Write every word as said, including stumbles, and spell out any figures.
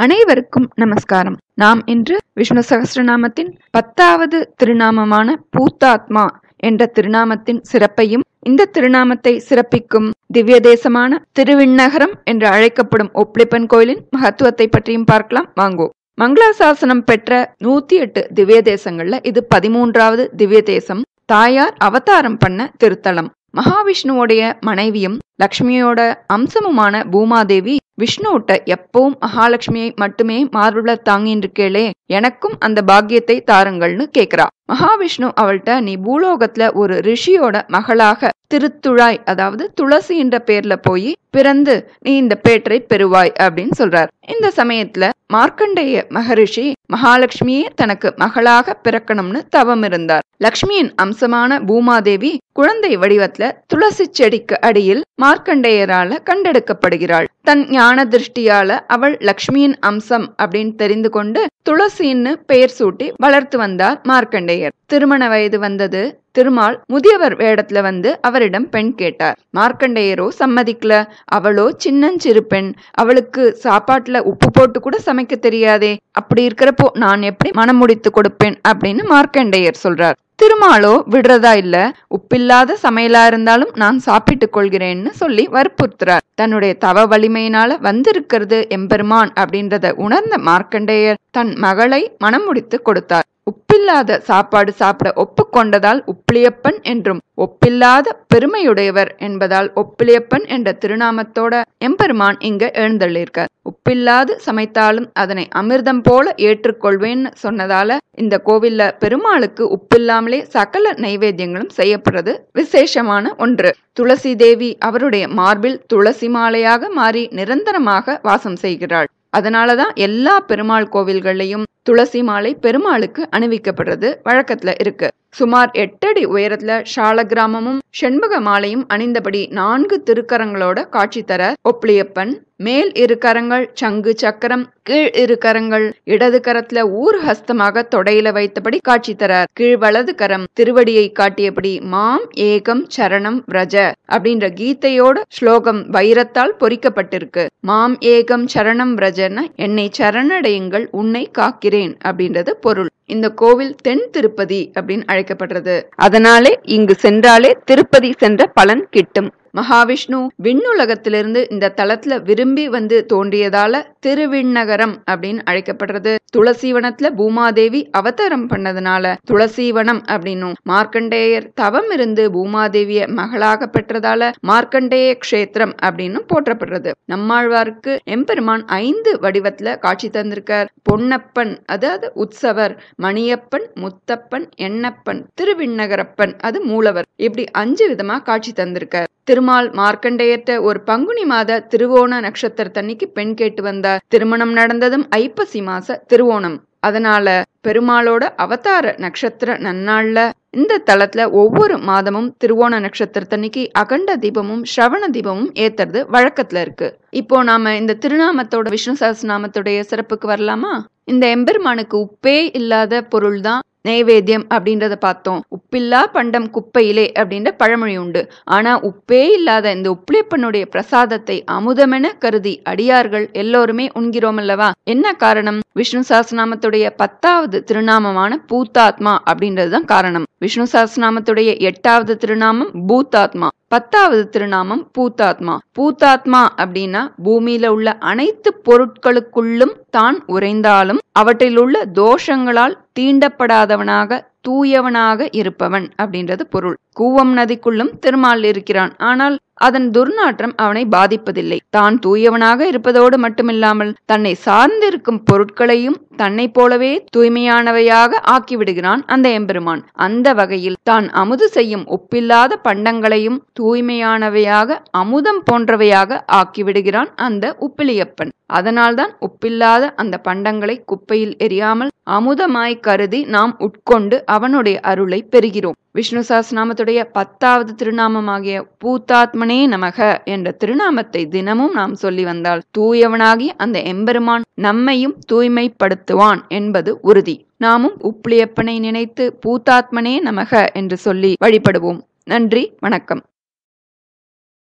அனைவருக்கும் நமஸ்காரம். நாம் இன்று விஷ்ணு சகஸ்ரநாமத்தின் பத்தாவது திருநாமமான பூத்தாத்மா என்ற திருநாமத்தின் சிறப்பையும், இந்த திருநாமத்தை சிறப்பிக்கும் திவ்ய தேசமான திருவிண்ணகரம் என்று அழைக்கப்படும் ஒப்பிலியப்பன் கோயிலின் மகத்துவத்தை பற்றியும் பார்க்கலாம். வாங்கோ. மங்களாசாசனம் பெற்ற நூத்தி எட்டு திவ்ய தேசங்கள்ல இது பதிமூன்றாவது திவ்ய தேசம். தாயார் அவதாரம் பண்ண திருத்தலம். மகாவிஷ்ணுவோடைய மனைவியும் லக்ஷ்மியோட அம்சமுமான பூமாதேவி விஷ்ணுவிட்ட எப்பவும் மகாலட்சுமியை மட்டுமே மார்புல தாங்கின்னு இருக்கேளே, எனக்கும் அந்த பாக்கியத்தை தாருங்கள்னு கேக்குறா. மகாவிஷ்ணு அவள்கிட்ட, நீ பூலோகத்துல ஒரு ரிஷியோட மகளாக திருத்துழாய், அதாவது துளசி என்ற பேர்ல போய் பிறந்து நீ இந்த பேற்றை பெறுவாய் அப்படின்னு சொல்றார். இந்த சமயத்துல மார்க்கண்டேய மகரிஷி மகாலட்சுமியே தனக்கு மகளாக பிறக்கணும்னு தவம் இருந்தார். லக்ஷ்மியின் அம்சமான பூமாதேவி குழந்தை வடிவத்துல துளசி செடிக்கு அடியில் மார்க்கண்டேயரால கண்டெடுக்கப்படுகிறாள். தன் ஞான திருஷ்டியால அவள் லக்ஷ்மியின் அம்சம் அப்படின்னு தெரிந்து கொண்டு துளசின்னு பெயர் சூட்டி வளர்த்து வந்தார் மார்க்கண்டேயர். திருமண வயது வந்தது. திருமால் முதியவர் வேடத்துல வந்து அவரிடம் பெண் கேட்டார். மார்க்கண்டேயரோ சம்மதிக்கல. அவளோ சின்னஞ்சிறு பெண், அவளுக்கு சாப்பாட்டுல உப்பு போட்டு கூட சமைக்க தெரியாதே, அப்படி இருக்கிறப்போ நான் எப்படி மனம் முடித்து கொடுப்பேன் அப்படின்னு மார்க்கண்டேயர் சொல்றார். திருமாலோ விடுறதா இல்ல, உப்பில்லாத சமையலா இருந்தாலும் நான் சாப்பிட்டு கொள்கிறேன்னு சொல்லி வற்புறுத்துறார். தன்னுடைய தவ வலிமையினால வந்திருக்கிறது எம்பெருமான் அப்படின்றத உணர்ந்த மார்க்கண்டேயர் தன் மகளை மனம் முடித்து கொடுத்தார். உப்பில்லாத சாப்பாடு சாப்பிட ஒப்புக்கொண்டதால் உப்பிலியப்பன் என்றும், ஒப்பில்லாத பெருமையுடையவர் என்பதால் ஒப்பிலியப்பன் என்ற திருநாமத்தோட எம்பெருமான் இங்க எழுந்தள்ளிருக்கார். உப்பில்லாது சமைத்தாலும் அதனை அமிர்தம் போல ஏற்றுக்கொள்வேன்னு சொன்னதால இந்த கோவில்ல பெருமாளுக்கு உப்பில்லாமலே சகல நைவேத்தியங்களும் செய்யப்படுறது விசேஷமான ஒன்று. துளசி தேவி அவருடைய மார்பில் துளசி மாலையாக மாறி நிரந்தரமாக வாசம் செய்கிறாள். அதனாலதான் எல்லா பெருமாள் கோவில்கள்லயும் துளசி மாலை பெருமாளுக்கு அணிவிக்கப்படுறது வழக்கத்துல இருக்கு. சுமார் எட்டடி உயரத்துல ஷால கிராமமும் செண்பக மாலையும் அணிந்தபடி நான்கு திருக்கரங்களோட காட்சி தர ஒப்பிலியப்பன். மேல் இரு கரங்கள் சங்கு சக்கரம், கீழ் இரு கரங்கள் இடது கரத்துல ஊர் ஹஸ்தமாக தொடையில வைத்தபடி காட்சி தரார். கீழ் வலது கரம் திருவடியை காட்டியபடி மாம் ஏகம் சரணம் விரஜ அப்படின்ற கீதையோட ஸ்லோகம் வைரத்தால் பொறிக்கப்பட்டிருக்கு. மாம் ஏகம் சரணம் விரஜன்னா என்னை சரணடையுங்கள், உன்னை காக்கிறேன் அப்படின்றது பொருள். இந்த கோவில் தென் திருப்பதி அப்படின்னு அழைக்கப்படுறது. அதனாலே இங்கு சென்றாலே திருப்பதி சென்ற பலன் கிட்டும். மகாவிஷ்ணு விண்ணுலகத்திலிருந்து இந்த தலத்துல விரும்பி வந்து தோன்றியதால திருவிண்ணகரம் அப்படின்னு அழைக்கப்படுறது. துளசிவனத்துல பூமாதேவி அவதாரம் பண்ணதுனால துளசிவனம் அப்படின்னும், மார்க்கண்டேயர் தவம் இருந்து பூமாதேவிய மகளாக பெற்றதால மார்க்கண்டேய கஷேத்திரம் அப்படின்னு போற்றப்படுறது. நம்மாழ்வாருக்கு எம்பெருமான் ஐந்து வடிவத்துல காட்சி தந்திருக்கார். பொன்னப்பன் அதாவது உற்சவர், மணியப்பன், முத்தப்பன், எண்ணப்பன், திருவிண்ணகரப்பன் அது மூலவர், இப்படி அஞ்சு விதமா காட்சி தந்திருக்கார். திருமால் மார்க்கண்டேயர்ட்ட ஒரு பங்குனி மாத திருவோண நட்சத்திரத்தன்னைக்கு பெண் கேட்டு வந்தார். திருமணம் நடந்ததும் ஐப்பசி மாச திருவோணம். அதனால பெருமாளோட அவதார நட்சத்திர நன்னாள்ல இந்த தலத்துல ஒவ்வொரு மாதமும் திருவோண நட்சத்திரத்தன்னைக்கு அகண்ட தீபமும் ஸ்ரவண தீபமும் ஏத்துறது வழக்கத்துல இருக்கு. இப்போ நாம இந்த திருநாமத்தோட விஷ்ணு சஹஸ்ரநாமத்துடைய சிறப்புக்கு வரலாமா? இந்த எம்பெருமானுக்கு உப்பே இல்லாத பொருள் தான் நைவேத்தியம் அப்படின்றத பார்த்தோம். உப்பில்லா பண்டம் குப்பையிலே அப்படின்ற பழமொழி உண்டு. ஆனா உப்பே இல்லாத இந்த உப்பிலியப்பனுடைய பிரசாதத்தை அமுதமென கருதி அடியார்கள் எல்லோருமே உண்கிறோம் அல்லவா? என்ன காரணம்? விஷ்ணு சஹஸ்ரநாமத்துடைய பத்தாவது திருநாமமான பூத்தாத்மா அப்படின்றதுதான் காரணம். விஷ்ணு சஹஸ்ரநாமத்துடைய எட்டாவது திருநாமம் பூத்தாத்மா, பத்தாவது திருநாமம் பூத்தாத்மா. பூத்தாத்மா அப்படின்னா பூமியில உள்ள அனைத்து பொருட்களுக்குள்ளும் தான் உறைந்தாலும் அவற்றில் உள்ள தோஷங்களால் தீண்டப்படாதவனாக தூயவனாக இருப்பவன் அப்படின்றது பொருள். கூவம் நதிக்குள்ளும் திருமால் இருக்கிறான். ஆனால் அதன் துர்நாற்றம் அவனை பாதிப்பதில்லை. தான் தூயவனாக இருப்பதோடு மட்டுமில்லாமல் தன்னை சார்ந்திருக்கும் பொருட்களையும் தன்னை போலவே தூய்மையானவையாக ஆக்கிவிடுகிறான் அந்த எம்பெருமான். அந்த வகையில் தான் அமுது செய்யும் உப்பில்லாத பண்டங்களையும் தூய்மையானவையாக அமுதம் போன்றவையாக ஆக்கிவிடுகிறான் அந்த உப்பிலியப்பன். அதனால்தான் உப்பில்லாத அந்த பண்டங்களை குப்பையில் எரியாமல் அமுதமாய் கருதி நாம் உட்கொண்டு அவனுடைய அருளை பெறுகிறோம். விஷ்ணு சஹஸ்ரநாமத்துடைய பத்தாவது திருநாமமாகிய பூத்தாத்மனே நமக என்ற திருநாமத்தை தினமும் நாம் சொல்லி வந்தால் தூயவனாகி அந்த எம்பெருமான் நம்மையும் தூய்மைப்படுத்துவான் என்பது உறுதி. நாமும் உப்பிலியப்பனை நினைத்து பூத்தாத்மனே நமக என்று சொல்லி வழிபடுவோம். நன்றி, வணக்கம்.